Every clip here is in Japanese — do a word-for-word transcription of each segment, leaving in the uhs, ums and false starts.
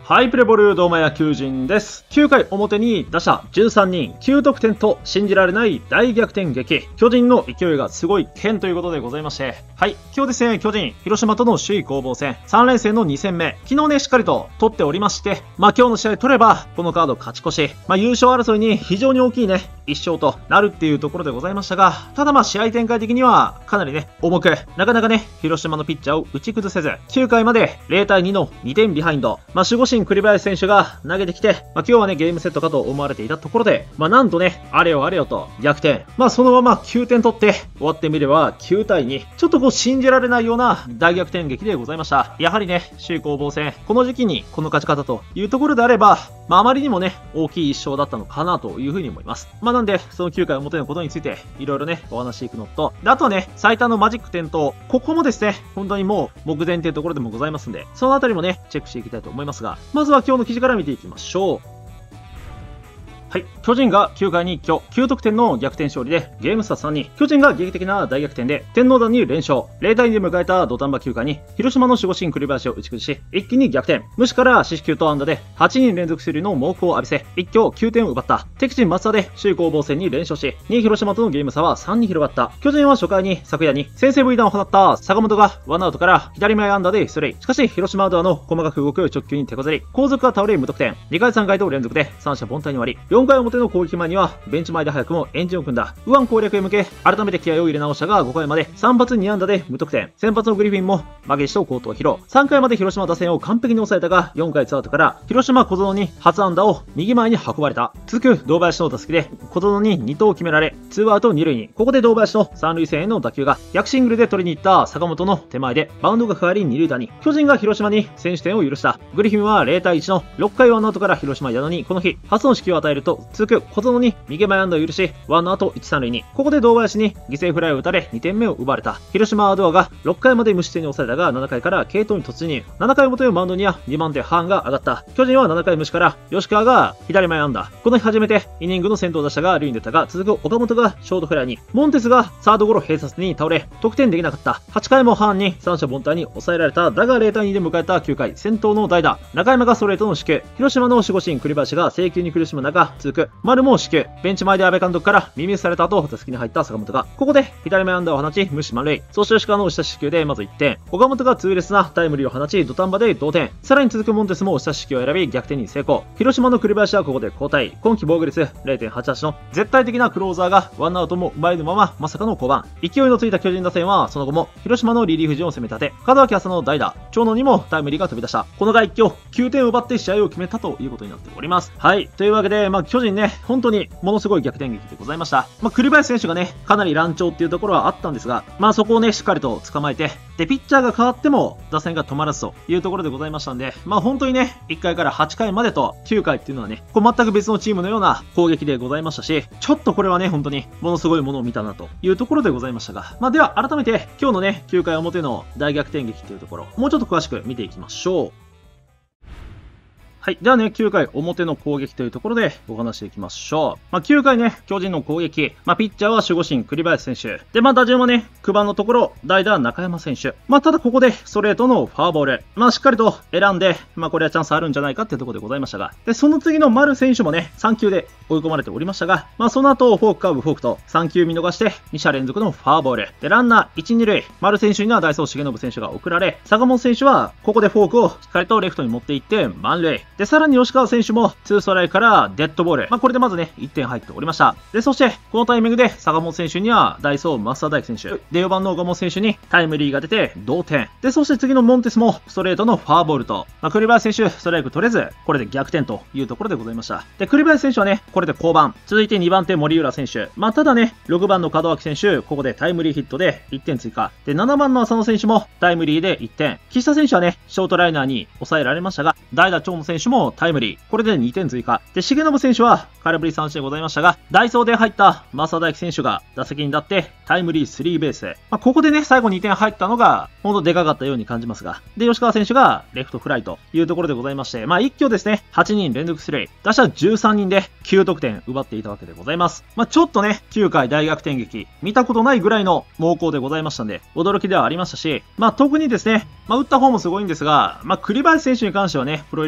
ハイプレボルードーマ野球人です。きゅうかい表に打者じゅうさんにん、きゅうとくてんと信じられない大逆転劇。巨人の勢いがすごい剣ということでございまして。はい、今日ですね、巨人、広島との首位攻防戦、さん連戦のに戦目。昨日ね、しっかりと取っておりまして、まあ今日の試合取れば、このカード勝ち越し、まあ優勝争いに非常に大きいね、いっ勝となるっていうところでございましたが、ただまあ試合展開的にはかなりね、重く、なかなかね、広島のピッチャーを打ち崩せず、きゅうかいまでゼロたいにのにてんビハインド。まあ守護神栗林選手が投げてきて、まあ今日はね、ゲームセットかと思われていたところで、まあなんとね、あれよあれよと逆転。まあそのままきゅうてん取って終わってみればきゅうたいに。ちょっとこう信じられないような大逆転劇でございました。やはりね、首位攻防戦、この時期にこの勝ち方というところであれば、まああまりにもね、大きいいっ勝だったのかなというふうに思います。まあなんで、そのきゅうかい表のことについて、いろいろね、お話していくのと、であとはね、最多のマジック点灯、ここもですね、本当にもう目前っていうところでもございますんで、そのあたりもね、チェックしていきたいと思いますが、まずは今日の記事から見ていきましょう。はい。巨人がきゅうかいに一挙、きゅうとくてんの逆転勝利で、ゲーム差さんに、巨人が劇的な大逆転で、天王山に連勝。ゼロたいにで迎えた土壇場きゅうかいに、広島の守護神栗林を打ち崩し、一気に逆転。無視から四死球と安打で、はちにん連続出塁の猛攻を浴びせ、一挙きゅうてんを奪った。敵地松田で首位攻防戦に連勝し、にい広島とのゲーム差はさんに広がった。巨人は初回に、昨夜に、先制ブイ弾を放った坂本が、ワンアウトから左前安打で出塁。しかし、広島ドアの細かく動く直球に手こずり、後続が倒れ無得点。にかいさんかいと連続で、三者凡退に終わり、よんかい表の攻撃前にはベンチ前で早くもエンジンを組んだ。右腕攻略へ向け改めて気合を入れ直したが、ごかいまでさん発に安打で無得点。先発のグリフィンも負けじと好投を披露。さんかいまで広島打線を完璧に抑えたが、よんかいツーアウトから広島小園に初安打を右前に運ばれた。続く堂林の打席で小園にに投を決められ、ツーアウトに塁に。ここで堂林の三塁線への打球が逆シングルで取りに行った坂本の手前でバウンドがかかりに塁打に。巨人が広島に先取点を許した。グリフィンはゼロたいいちのろっかいワンアウトから広島矢野にこの日初の指揮を与えると、続く小園に右前安打を許し、ワンアウトいち、さん塁に。ここで堂林に犠牲フライを打たれにてんめを奪われた。広島アドアがろっかいまで無失点に抑えたが、ななかいから継投に突入。ななかい表のマウンドにはにばん手ハーンが上がった。巨人はななかい無視から吉川が左前安打。この日初めてイニングの先頭打者が塁に出たが、続く岡本がショートフライに。モンテスがサードゴロ併殺に倒れ得点できなかった。はちかいもハーンに三者凡退に抑えられた。だがゼロたいにで迎えたきゅうかい、先頭の代打中山がストレートの死球。広島の守護神栗林が制球に苦しむ中、続く丸も死球。ベンチ前で阿部監督から耳された後、打席に入った坂本がここで左前安打を放ち無視満塁。そして吉川の押した四球でまずいってん。岡本が痛烈なタイムリーを放ち土壇場で同点。さらに続くモンテスも押した四球を選び逆転に成功。広島の栗林はここで交代。今季防御率 ゼロてんはちはち の絶対的なクローザーがワンアウトも奪えぬまままさかの降板。勢いのついた巨人打線はその後も広島のリリーフ陣を攻め立て、門脇朝の代打長野にもタイムリーが飛び出した。このが一挙きゅうてんを奪って試合を決めたということになっております。はい、というわけで、まあ、巨人ね、本当にものすごい逆転劇でございました。まあ、栗林選手がね、かなり乱調っていうところはあったんですが、まあそこをね、しっかりと捕まえて、で、ピッチャーが変わっても打線が止まらずというところでございましたんで、まあ本当にね、いっかいからはちかいまでときゅうかいっていうのはね、こう全く別のチームのような攻撃でございましたし、ちょっとこれはね、本当にものすごいものを見たなというところでございましたが、まあでは改めて今日のね、きゅうかい表の大逆転劇っていうところ、もうちょっと詳しく見ていきましょう。はい。ではね、きゅうかい表の攻撃というところでお話していきましょう。まあ、きゅうかいね、巨人の攻撃。まあ、ピッチャーは守護神栗林選手。で、まあ、打順はね、きゅうばんのところ、代打中山選手。まあ、ただここでストレートのフォアボール。まあ、しっかりと選んで、まあ、これはチャンスあるんじゃないかっていうところでございましたが。で、その次の丸選手もね、さんきゅうで追い込まれておりましたが、まあ、その後、フォークカーブフォークとさんきゅう見逃して、に者連続のフォアボール。で、ランナーいち、に塁。丸選手にはダイソー重信選手が送られ、坂本選手はここでフォークをしっかりとレフトに持っていって満塁。で、さらに吉川選手選手もツーストライクからデッドボール。まあ、これでまずね、いってん入っておりました。で、そして、このタイミングで坂本選手にはダイソー増田大輝選手。で、よばんの岡本選手にタイムリーが出て同点。で、そして次のモンテスもストレートのフォアボールと、まあ、栗林選手ストライク取れず、これで逆転というところでございました。で、栗林選手はね、これで降板。続いてにばん手森浦選手。まあ、ただね、ろくばんの門脇選手、ここでタイムリーヒットでいってん追加。で、ななばんの浅野選手もタイムリーでいってん。岸田選手はね、ショートライナーに抑えられましたが、代打長野選手もタイムリー。これでにてん追加。で、重信選手は空振り三振でございましたが、ダイソーで入った増田大輝選手が打席に立ってタイムリースリーベース。まあ、ここでね、最後にてん入ったのが、ほんとでかかったように感じますが。で、吉川選手がレフトフライというところでございまして、まあ、一挙ですね、はちにん連続出塁。打者じゅうさんにんできゅう得点奪っていたわけでございます。まあ、ちょっとね、きゅうかい大逆転劇、見たことないぐらいの猛攻でございましたんで、驚きではありましたし、まあ、特にですね、まあ、打った方もすごいんですが、まあ、栗林選手に関してはね、プロ入り後ワース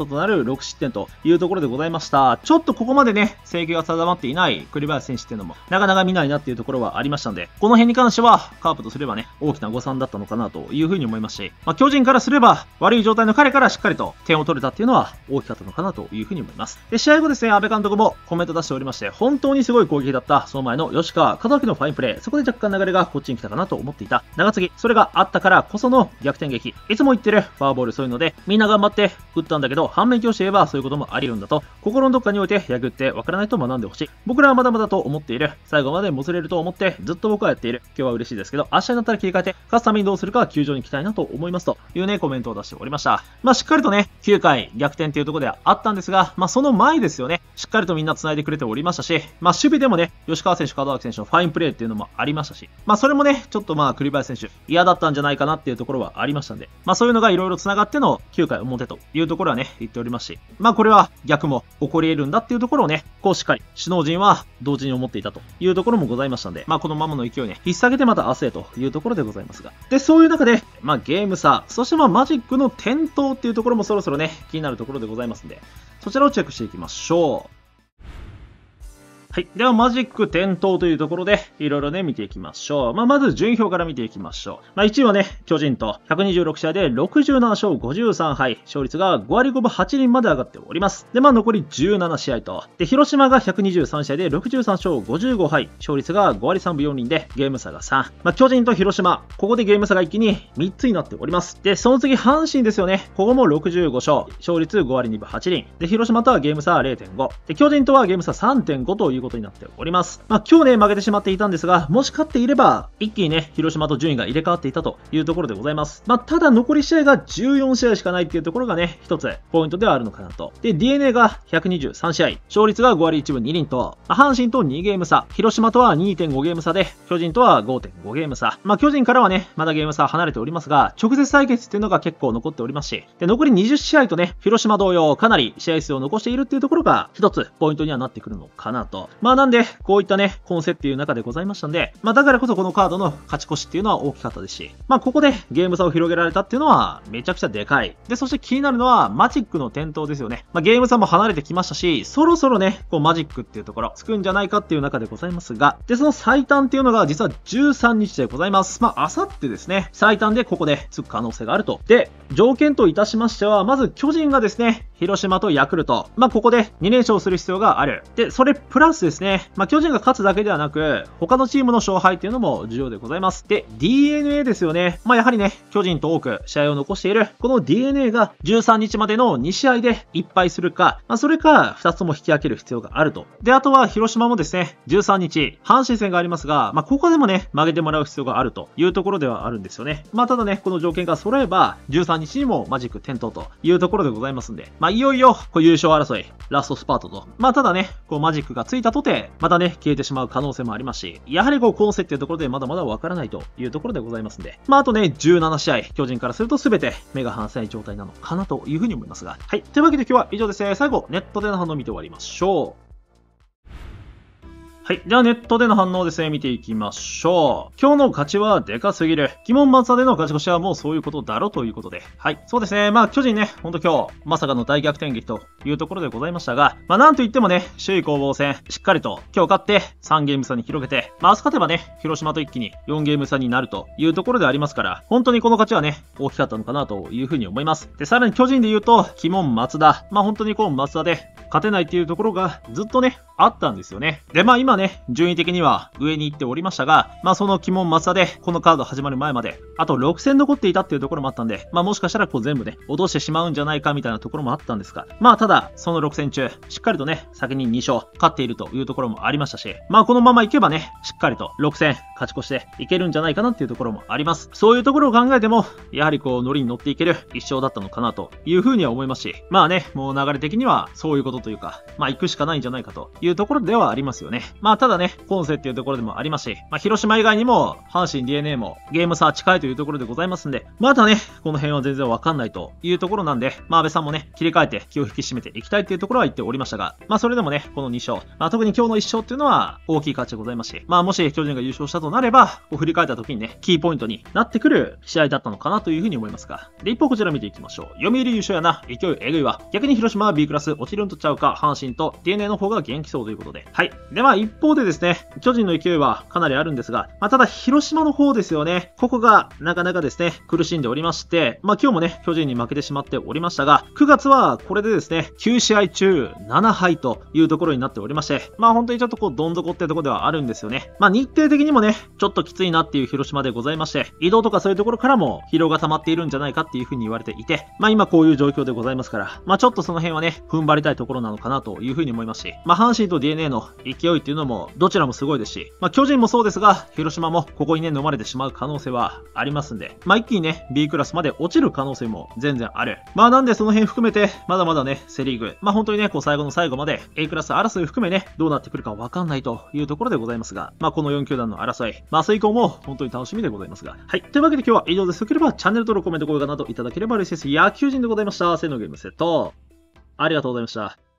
トとなるろくしってんというところでございました。ちょっとここまでね、制球が定まっていない栗林選手っていうのも、なかなか見ないなっていうところはありましたんで、この辺に関しては、カープとすればね、大きな誤算だったのかなというふうに思いますし、まあ、巨人からすれば、悪い状態の彼からしっかりと点を取れたっていうのは大きかったのかなというふうに思います。で、試合後ですね、安倍監督もコメント出しておりまして、本当にすごい攻撃だった、その前の吉川、門脇のファインプレー、そこで若干流れがこっちに来たかなと思っていた。長継ぎ、それがあったからこその逆転劇。いつも言ってるフォアボール、そういうので、みんな頑張って打ったんだけど、反面教師言えばそういうこともあり得るんだと、心のどっかにおいて野球ってわからないと学んでほしい。僕らはまだまだと思っている。最後までもつれると思って、ずっと僕はやっている。今日は嬉しいですけど、明日になったら切り替えて、勝つためにどうするか球場に行きたいなと思いますというね、コメントを出しておりました。まあ、しっかりとね、きゅうかい逆転っていうところではあったんですが、まあ、その前ですよね、しっかりとみんな繋いでくれておりましたし、まあ、守備でもね、吉川選手、門脇選手のファインプレーっていうのもありましたし、まあ、それもね、ちょっとまあ、栗林選手、嫌だったんじゃないかなっていうところはありましたんで、まあ、そういうのがいろいろ繋がってのきゅうかい表というところはね、言っておりますし、まあ、これは逆も起こり得るんだっていうところをね、こうしっかり、首脳陣は同時に思っていたというところもございましたんで、まあ、このままの勢いね、引っ提げてまた明日へというところでございますが。で、そういう中で、まあ、ゲーム差、そしてまあ、マジックの点灯っていうところもそろそろね、気になるところでございますんで、そちらをチェックしていきましょう。はい。では、マジック点灯というところで、いろいろね、見ていきましょう。まあ、まず、順位表から見ていきましょう。まあ、いちいはね、巨人と、ひゃくにじゅうろくしあいでろくじゅうななしょうごじゅうさんはい、勝率がごわりごぶはちりんまで上がっております。で、まあ、残りじゅうななしあいと、で、広島がひゃくにじゅうさんしあいでろくじゅうさんしょうごじゅうごはい、勝率がごわりさんぶよんりんで、ゲーム差がさん。まあ、巨人と広島、ここでゲーム差が一気にみっつになっております。で、その次、阪神ですよね。ここもろくじゅうごしょう、勝率ごわりにぶはちりん。で、広島とはゲーム差 れいてんご。で、巨人とはゲーム差 さんてんご ということになっております。まあ、今日ね、負けてしまっていたんですが、もし勝っていれば、一気にね、広島と順位が入れ替わっていたというところでございます。まあ、ただ残り試合がじゅうよんしあいしかないっていうところがね、一つポイントではあるのかなと。で、ディーエヌエー がひゃくにじゅうさんしあい、勝率がごわりいちぶにりんと、阪神とにゲーム差、広島とは にてんごゲーム差で、巨人とは ごてんごゲーム差。まあ、巨人からはね、まだゲーム差離れておりますが、直接対決っていうのが結構残っておりますし、で、残りにじゅっしあいとね、広島同様、かなり試合数を残しているっていうところが、一つポイントにはなってくるのかなと。まあ、なんで、こういったね、コンセっていう中でございましたんで、まあだからこそこのカードの勝ち越しっていうのは大きかったですし、まあここでゲーム差を広げられたっていうのはめちゃくちゃでかい。で、そして気になるのはマジックの点灯ですよね。まあゲーム差も離れてきましたし、そろそろね、こうマジックっていうところつくんじゃないかっていう中でございますが、で、その最短っていうのが実はじゅうさんにちでございます。まああさってですね、最短でここでつく可能性があると。で、条件といたしましては、まず巨人がですね、広島とヤクルト。まあここでにれんしょうする必要がある。で、それプラスですね、まあ巨人が勝つだけではなく、他のチームの勝敗っていうのも重要でございます。で、ディーエヌエー ですよね。まあやはりね、巨人と多く試合を残している、この ディーエヌエー がじゅうさんにちまでのにしあいでいっぱいするか、まあそれかふたつとも引き分ける必要があると。で、あとは広島もですね、じゅうさんにち、阪神戦がありますが、まあここでもね、負けてもらう必要があるというところではあるんですよね。まあただね、この条件が揃えば、じゅうさんにちにもマジック点灯というところでございますんで、まあいよいよ、こう優勝争い、ラストスパートと。まあただね、こうマジックがついたとて、またね、消えてしまう可能性もありますし、やはりこう、今世っていうところでまだまだわからないというところでございますんで、まああとね、じゅうななしあい、巨人からすると全て目が離せない状態なのかなというふうに思いますが、はい。というわけで今日は以上ですね。最後、ネットでの反応を見て終わりましょう。はい。ではネットでの反応をですね、見ていきましょう。今日の勝ちはでかすぎる。鬼門松田での勝ち越しはもうそういうことだろうということで。はい。そうですね。まあ巨人ね、ほんと今日、まさかの大逆転劇というところでございましたが、まあなんといってもね、首位攻防戦、しっかりと今日勝ってさんゲーム差に広げて、まあ明日勝てばね、広島と一気によんゲーム差になるというところでありますから、本当にこの勝ちはね、大きかったのかなというふうに思います。で、さらに巨人で言うと、鬼門松田。まあ本当にこう松田で勝てないっていうところがずっとね、あったんですよね。で、まあ今ね、順位的には上に行っておりましたが、まあその鬼門松田で、このカード始まる前まで、あとろくせん残っていたっていうところもあったんで、まあもしかしたらこう全部ね、落としてしまうんじゃないかみたいなところもあったんですが、まあただ、そのろくせん中、しっかりとね、先ににしょう勝っているというところもありましたし、まあこのままいけばね、しっかりとろくせん勝ち越していけるんじゃないかなっていうところもあります。そういうところを考えても、やはりこう、ノリに乗っていける一勝だったのかなというふうには思いますし、まあね、もう流れ的にはそういうことというか、まあ行くしかないんじゃないかといういうところではありますよね。まあただね、本世っていうところでもありますし、まあ広島以外にも阪神 ディーエヌエー もゲーム差近いというところでございますんで、まだね、この辺は全然わかんないというところなんで、まあ安倍さんもね、切り替えて気を引き締めていきたいっていうところは言っておりましたが、まあそれでもね、このに勝、まあ特に今日のいち勝っていうのは大きい価値でございますし、まあもし巨人が優勝したとなれば、こう振り返った時にね、キーポイントになってくる試合だったのかなというふうに思いますが、で、一方こちら見ていきましょう。読売優勝やな、勢いえぐいわ。逆に広島は B クラス落ちるんとちゃうか、阪神と ディーエヌエー の方が元気そうということで。はい。で、まあ一方でですね、巨人の勢いはかなりあるんですが、まあただ広島の方ですよね。ここがなかなかですね、苦しんでおりまして、まあ今日もね、巨人に負けてしまっておりましたが、くがつはこれでですね、きゅう試合中なな敗というところになっておりまして、まあ本当にちょっとこうどん底ってところではあるんですよね。まあ日程的にもね、ちょっときついなっていう広島でございまして、移動とかそういうところからも疲労が溜まっているんじゃないかっていうふうに言われていて、まあ今こういう状況でございますから、まあちょっとその辺はね、踏ん張りたいところなのかなというふうに思いますし、まあ阪神と ディーエヌエー の勢いっていうのもどちらもすごいですし、まあ巨人もそうですが、広島もここにね、飲まれてしまう可能性はありますんで、まあ一気にね、B クラスまで落ちる可能性も全然ある。まあなんでその辺含めて、まだまだね、セリーグ、まあ本当にね、こう最後の最後まで A クラス争い含めね、どうなってくるかわかんないというところでございますが、まあこのよん球団の争い、まあ明日以降も本当に楽しみでございますが、はい。というわけで今日は以上です。よければチャンネル登録、コメント、高評価などいただければ嬉しいです。野球人でございました。せーのゲームセット。ありがとうございました。